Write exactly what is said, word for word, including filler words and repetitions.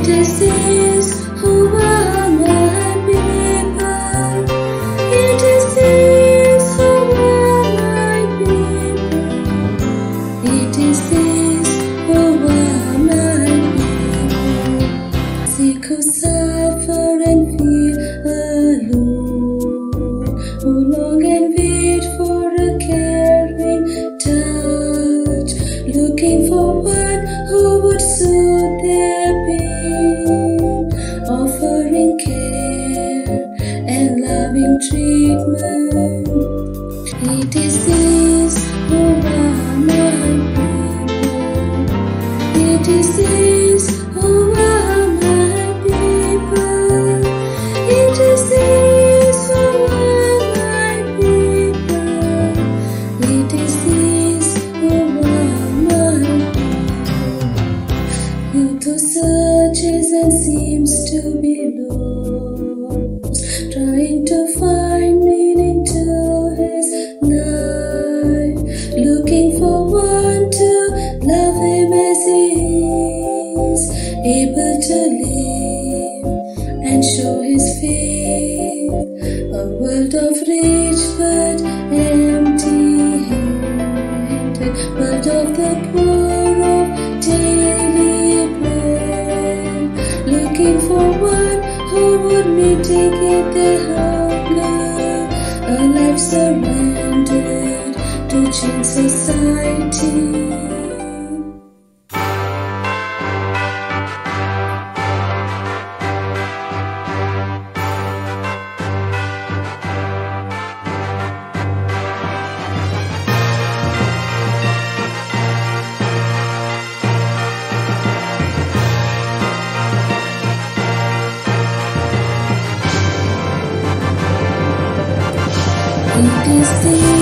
It is these who are my people. It is these who are my people. It is these who are my people. Sick who suffer and feel alone, who long and wait for a caring touch, looking for one who would soothe their pain, offering care and loving treatment. It is these who are my people. It is these who are my people. It is these who are my people. It is these who are my people. Youth who searches and seems to be lost, trying to find meaning to his life, looking for one to love him as he is, able to live and show his faith. A world of rich but empty-handed, world of the poor of daily bread, looking for one who would mitigate their hunger, a life surrendered to change society. It is the